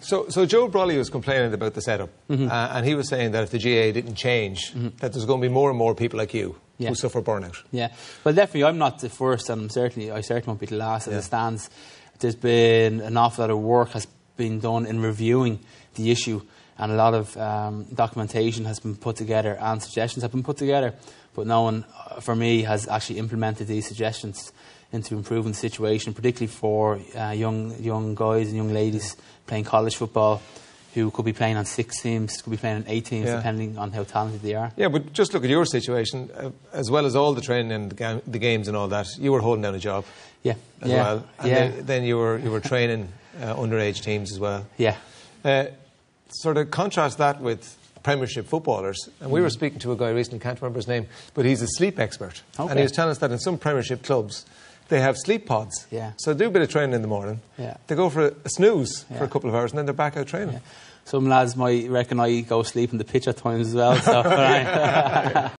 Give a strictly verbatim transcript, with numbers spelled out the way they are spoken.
So, so Joe Brolly was complaining about the setup, mm-hmm. uh, and he was saying that if the G A A didn't change, mm-hmm. that there's going to be more and more people like you yeah. who suffer burnout. Yeah, well, definitely, I'm not the first, and I'm certainly, I certainly won't be the last as yeah. it stands. There's been an awful lot of work has been done in reviewing the issue, and a lot of um, documentation has been put together, and suggestions have been put together, but no one, for me, has actually implemented these suggestions into improving the situation, particularly for uh, young young guys and young ladies playing college football, who could be playing on six teams, could be playing on eight teams, yeah. depending on how talented they are. Yeah, but just look at your situation, uh, as well as all the training and the, ga the games and all that. You were holding down a job, yeah, as yeah. well, and yeah. then, then you were you were training uh, underage teams as well. Yeah. Uh, sort of contrast that with Premiership footballers, and we mm. were speaking to a guy recently, can't remember his name, but he's a sleep expert, okay. and he was telling us that in some Premiership clubs they have sleep pods. Yeah. So they do a bit of training in the morning. Yeah. They go for a, a snooze yeah. for a couple of hours, and then they're back out training. Yeah. Some lads might reckon I go sleep in the pitch at times as well. So